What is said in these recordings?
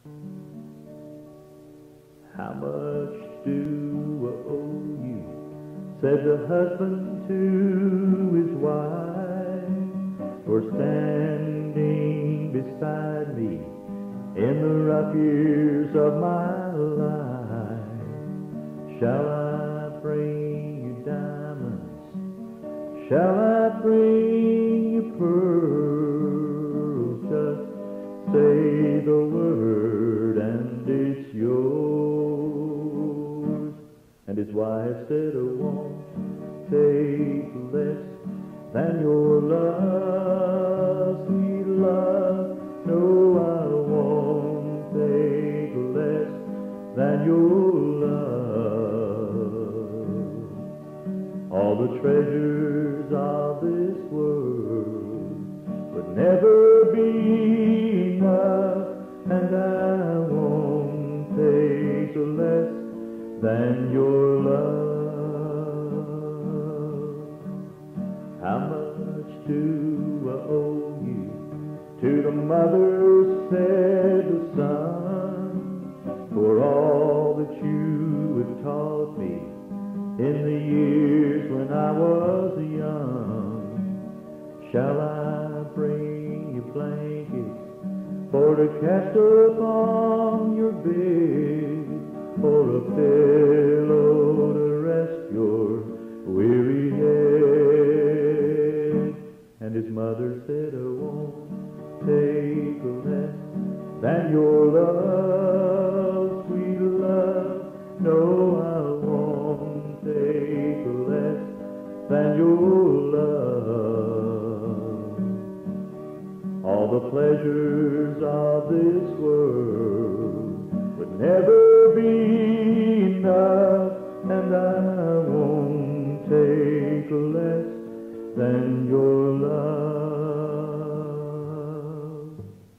How much do I owe you? Said the husband to his wife, for standing beside me in the rough years of my life. Shall I bring you diamonds? Shall I bring you pearls? Just say the word and it's yours. And his wife said, I won't take less than your love, sweet love. No, I won't take less than your love. All the treasures of this world would never be enough, and I won't take less than your love. How much do I owe you? To the mother said the son, for all that you have taught me in the years when I was young. Shall I bring you blankets for to cast upon your bed, or a pillow to rest your weary head? And his mother said, I won't take less than your love, sweet love. No, I won't take less than your love. All the pleasures of this world would never be enough, and I won't take less than your love.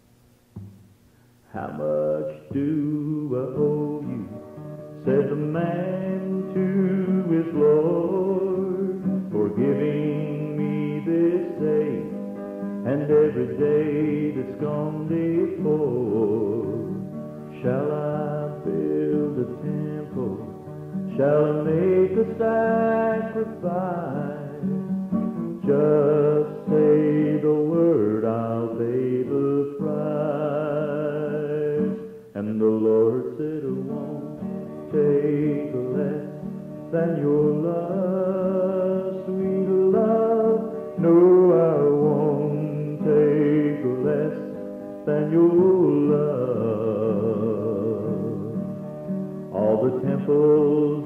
How much do I owe you? Said the man to his Lord, for giving me this day and every day that's gone before. Shall I build a temple? Shall I make a sacrifice? Just say the word, I'll pay the price. And the Lord said, I won't take less than your love, sweet love. No, I won't take less than your love. All the temples